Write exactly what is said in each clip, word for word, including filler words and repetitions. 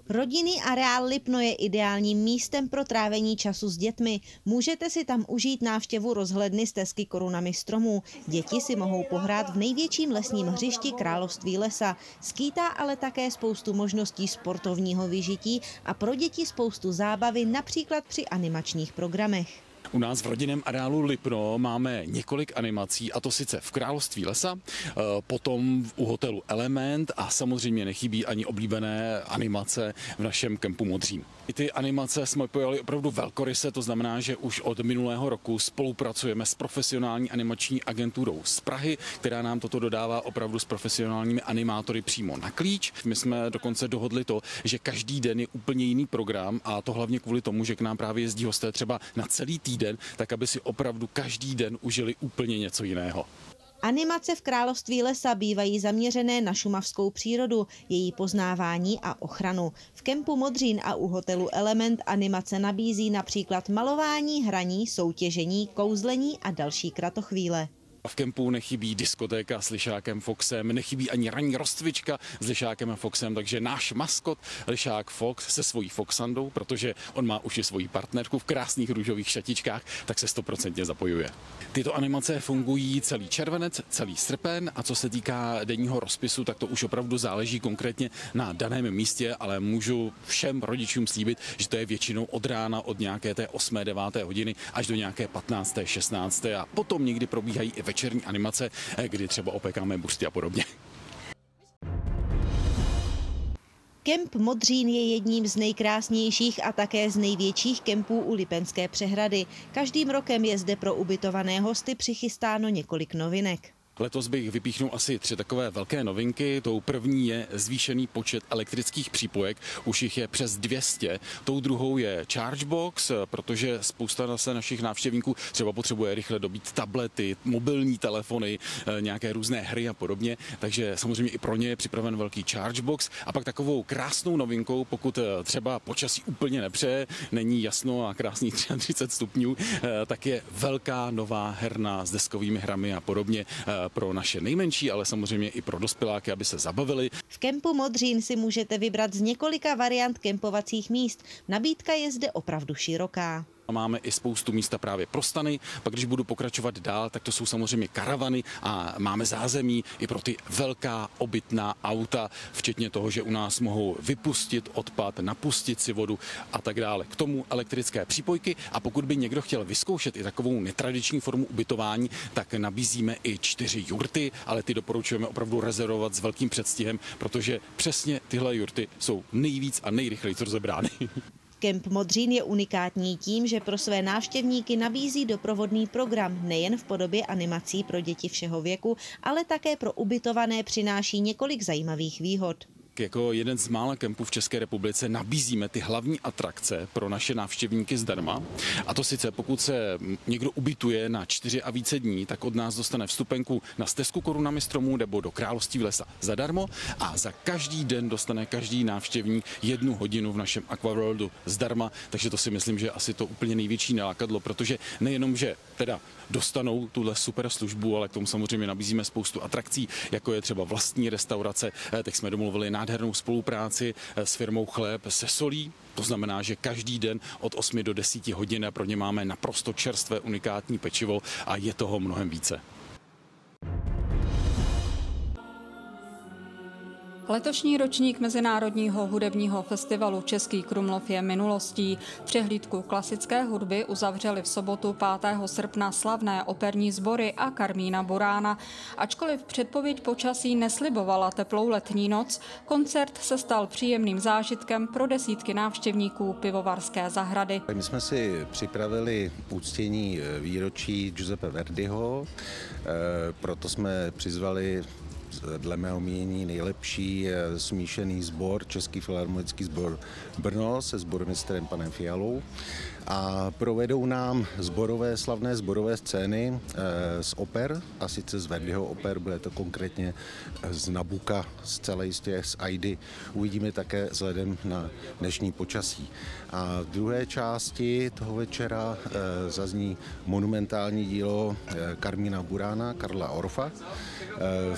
Rodinný areál Lipno je ideálním místem pro trávení času s dětmi. Můžete si tam užít návštěvu rozhledny Stezky korunami stromů. Děti si mohou pohrát v největším lesním hřišti Království lesa. Skýtá ale také spoustu možností sportovního vyžití a pro děti spoustu zábavy, například při animačních programech. U nás v rodinném areálu Lipno máme několik animací, a to sice v Království lesa, potom u hotelu Element a samozřejmě nechybí ani oblíbené animace v našem kempu Modřín. I ty animace jsme pojali opravdu velkoryse, to znamená, že už od minulého roku spolupracujeme s profesionální animační agenturou z Prahy, která nám toto dodává opravdu s profesionálními animátory přímo na klíč. My jsme dokonce dohodli to, že každý den je úplně jiný program, a to hlavně kvůli tomu, že k nám právě jezdí hosté třeba na celý týden, tak aby si opravdu každý den užili úplně něco jiného. Animace v Království lesa bývají zaměřené na šumavskou přírodu, její poznávání a ochranu. V kempu Modřín a u hotelu Element animace nabízí například malování, hraní, soutěžení, kouzlení a další kratochvíle. V kempu nechybí diskotéka s Lišákem Foxem, nechybí ani ranní rozcvička s Lišákem a Foxem, takže náš maskot Lišák Fox se svojí Foxandou, protože on má už i svoji partnerku v krásných růžových šatičkách, tak se stoprocentně zapojuje. Tyto animace fungují celý červenec, celý srpen, a co se týká denního rozpisu, tak to už opravdu záleží konkrétně na daném místě, ale můžu všem rodičům slíbit, že to je většinou od rána od nějaké té osmé deváté hodiny až do nějaké patnácté šestnácté a potom někdy probíhají i večerní animace, kdy třeba opékáme buřty a podobně. Kemp Modřín je jedním z nejkrásnějších a také z největších kempů u Lipenské přehrady. Každým rokem je zde pro ubytované hosty přichystáno několik novinek. Letos bych vypíchnul asi tři takové velké novinky. Tou první je zvýšený počet elektrických přípojek, už jich je přes dvě stě. Tou druhou je Chargebox, protože spousta se našich návštěvníků třeba potřebuje rychle dobít tablety, mobilní telefony, nějaké různé hry a podobně. Takže samozřejmě i pro ně je připraven velký Chargebox. A pak takovou krásnou novinkou, pokud třeba počasí úplně nepřeje, není jasno a krásných třicet tři stupňů, tak je velká nová herna s deskovými hrami a podobně pro naše nejmenší, ale samozřejmě i pro dospěláky, aby se zabavili. V kempu Modřín si můžete vybrat z několika variant kempovacích míst. Nabídka je zde opravdu široká. Máme i spoustu místa právě pro stany, pak když budu pokračovat dál, tak to jsou samozřejmě karavany a máme zázemí i pro ty velká obytná auta, včetně toho, že u nás mohou vypustit odpad, napustit si vodu a tak dále. K tomu elektrické přípojky, a pokud by někdo chtěl vyzkoušet i takovou netradiční formu ubytování, tak nabízíme i čtyři jurty, ale ty doporučujeme opravdu rezervovat s velkým předstihem, protože přesně tyhle jurty jsou nejvíc a nejrychleji rozebrány. Kemp Modřín je unikátní tím, že pro své návštěvníky nabízí doprovodný program nejen v podobě animací pro děti všeho věku, ale také pro ubytované přináší několik zajímavých výhod. Jako jeden z mála kempů v České republice nabízíme ty hlavní atrakce pro naše návštěvníky zdarma. A to sice pokud se někdo ubytuje na čtyři a více dní, tak od nás dostane vstupenku na Stezku korunami stromů nebo do Království lesa zadarmo, a za každý den dostane každý návštěvník jednu hodinu v našem Aquaworldu zdarma. Takže to si myslím, že asi to úplně největší nalákadlo, protože nejenom, že teda dostanou tuhle super službu, ale k tomu samozřejmě nabízíme spoustu atrakcí, jako je třeba vlastní restaurace. Teď jsme domluvili nádhernou spolupráci s firmou Chléb se solí. To znamená, že každý den od osmi do deseti hodin pro ně máme naprosto čerstvé unikátní pečivo a je toho mnohem více. Letošní ročník Mezinárodního hudebního festivalu Český Krumlov je minulostí. Přehlídku klasické hudby uzavřeli v sobotu pátého srpna slavné operní sbory a Karmína Burána. Ačkoliv předpověď počasí neslibovala teplou letní noc, koncert se stal příjemným zážitkem pro desítky návštěvníků pivovarské zahrady. My jsme si připravili uctění výročí Giuseppe Verdiho, proto jsme přizvali dle mého mínění nejlepší smíšený sbor, Český filharmonický sbor Brno se sbormistrem panem Fialou, a provedou nám sborové, slavné sborové scény z oper, a sice z Verdiho oper, bude to konkrétně z Nabucca, zcela jistě z Aidy. Uvidíme také vzhledem na dnešní počasí. A v druhé části toho večera zazní monumentální dílo Karmína Burána, Karla Orfa, v podání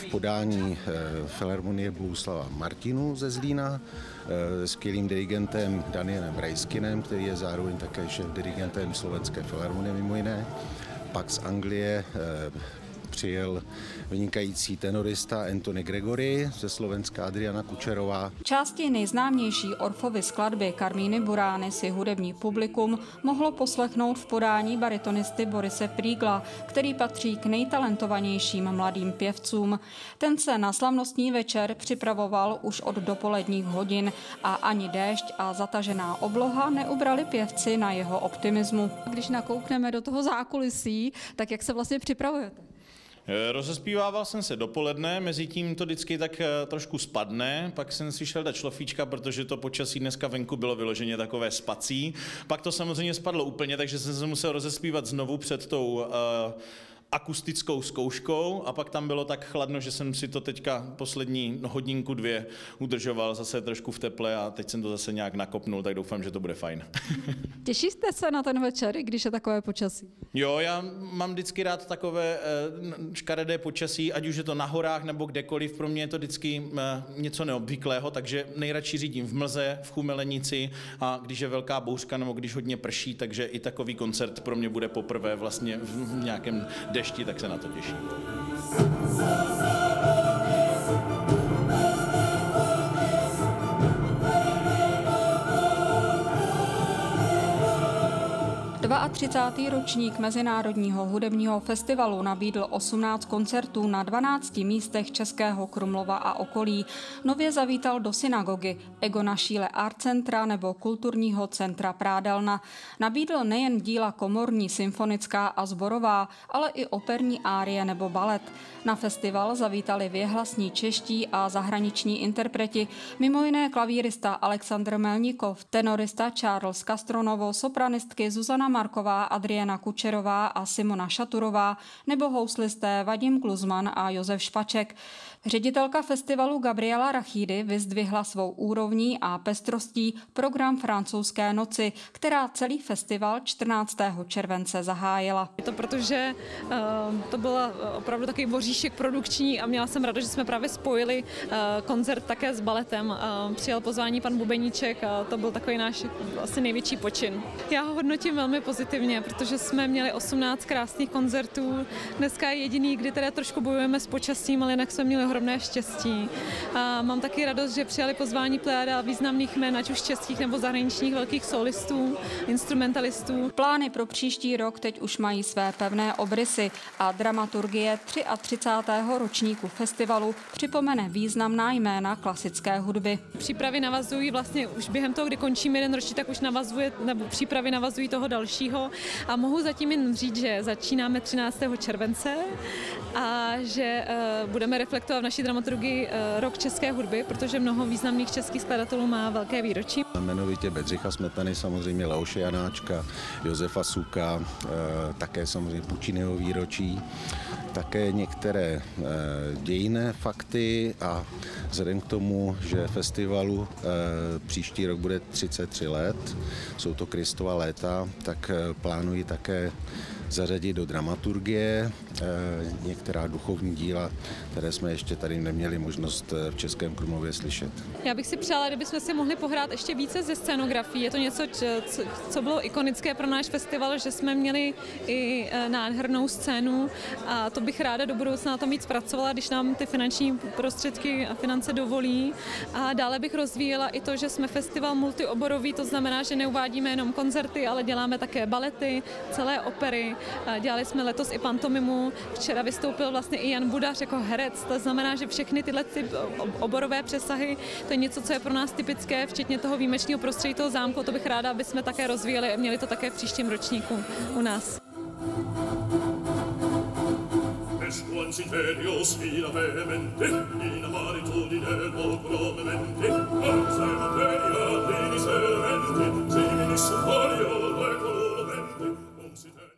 pozvání Filharmonie Bohuslava Martinů ze Zlína, skvělým dirigentem Danielem Brejskinem, který je zároveň také šéf-dirigentem Slovenské filharmonie mimo jiné. Pak z Anglie přijel vynikající tenorista Anthony Gregory, ze Slovenska Adriana Kučerová. Části nejznámější Orffovy skladby Carminy Burany si hudební publikum mohlo poslechnout v podání baritonisty Borise Prýgla, který patří k nejtalentovanějším mladým pěvcům. Ten se na slavnostní večer připravoval už od dopoledních hodin a ani déšť a zatažená obloha neubrali pěvci na jeho optimismu. Když nakoukneme do toho zákulisí, tak jak se vlastně připravujete? Rozespívával jsem se dopoledne, mezi tím to vždycky tak trošku spadne, pak jsem si šel dát šlofíčka, protože to počasí dneska venku bylo vyloženě takové spací. Pak to samozřejmě spadlo úplně, takže jsem se musel rozespívat znovu před tou uh, akustickou zkouškou a pak tam bylo tak chladno, že jsem si to teďka poslední hodinku, dvě udržoval zase trošku v teple a teď jsem to zase nějak nakopnul, tak doufám, že to bude fajn. Těšíte se na ten večer, když je takové počasí? Jo, já mám vždycky rád takové škaredé počasí, ať už je to na horách nebo kdekoliv, pro mě je to vždycky něco neobvyklého, takže nejradši řídím v mlze, v chumelenici a když je velká bouřka nebo když hodně prší, takže i takový koncert pro mě bude poprvé vlastně v nějakém dešti, tak se na to těším. třicátý druhý ročník Mezinárodního hudebního festivalu nabídl osmnáct koncertů na dvanácti místech Českého Krumlova a okolí. Nově zavítal do synagogy, Egona Schiele Art Centra nebo Kulturního centra Prádelna. Nabídl nejen díla komorní, symfonická a sborová, ale i operní árie nebo balet. Na festival zavítali věhlasní čeští a zahraniční interpreti, mimo jiné klavírista Alexandr Melnikov, tenorista Charles Castronovo, sopranistky Zuzana Marková, Adriana Kučerová a Simona Šaturová nebo houslisté Vadim Gluzman a Josef Špaček. Ředitelka festivalu Gabriela Rachídy vyzdvihla svou úrovní a pestrostí program Francouzské noci, která celý festival čtrnáctého července zahájila. Je to proto, že uh, to byl opravdu takový voříšek produkční a měla jsem radost, že jsme právě spojili uh, koncert také s baletem. Uh, přijel pozvání pan Bubeníček a to byl takový náš asi největší počin. Já ho hodnotím velmi pozitivně, protože jsme měli osmnáct krásných koncertů. Dneska je jediný, kdy teda trošku bojujeme s počasím, ale jinak jsme měli ohromné štěstí. A mám taky radost, že přijali pozvání plejáda významných jmen, ať už českých nebo zahraničních velkých solistů, instrumentalistů. Plány pro příští rok teď už mají své pevné obrysy a dramaturgie třicátého třetího ročníku festivalu připomene významná jména klasické hudby. Přípravy navazují vlastně už během toho, kdy končíme jeden ročník, tak už navazuje, nebo přípravy navazují toho dalšího a mohu zatím jen říct, že začínáme třináctého července a že uh, budeme reflektovat v naší dramaturgii uh, rok české hudby, protože mnoho významných českých skladatelů má velké výročí. Jmenovitě Bedřicha Smetany, samozřejmě Leoše Janáčka, Josefa Suka, uh, také samozřejmě Pucciniho výročí, také některé uh, dějinné fakty a vzhledem k tomu, že festivalu uh, příští rok bude třicet tři let, jsou to Kristova léta, tak uh, plánuji také zařadit do dramaturgie e, některá duchovní díla, které jsme ještě tady neměli možnost v Českém Krumlově slyšet. Já bych si přála, kdybychom si mohli pohrát ještě více ze scénografií. Je to něco, co, co bylo ikonické pro náš festival, že jsme měli i nádhernou scénu a to bych ráda do budoucna na tom víc pracovala, když nám ty finanční prostředky a finance dovolí. A dále bych rozvíjela i to, že jsme festival multioborový, to znamená, že neuvádíme jenom koncerty, ale děláme také balety, celé opery. Dělali jsme letos i pantomimu, včera vystoupil vlastně i Jan Budař jako herec, to znamená, že všechny tyhle ty oborové přesahy, to je něco, co je pro nás typické, včetně toho výjimečného prostředí toho zámku, to bych ráda, aby jsme také rozvíjeli a měli to také v příštím ročníku u nás. Don't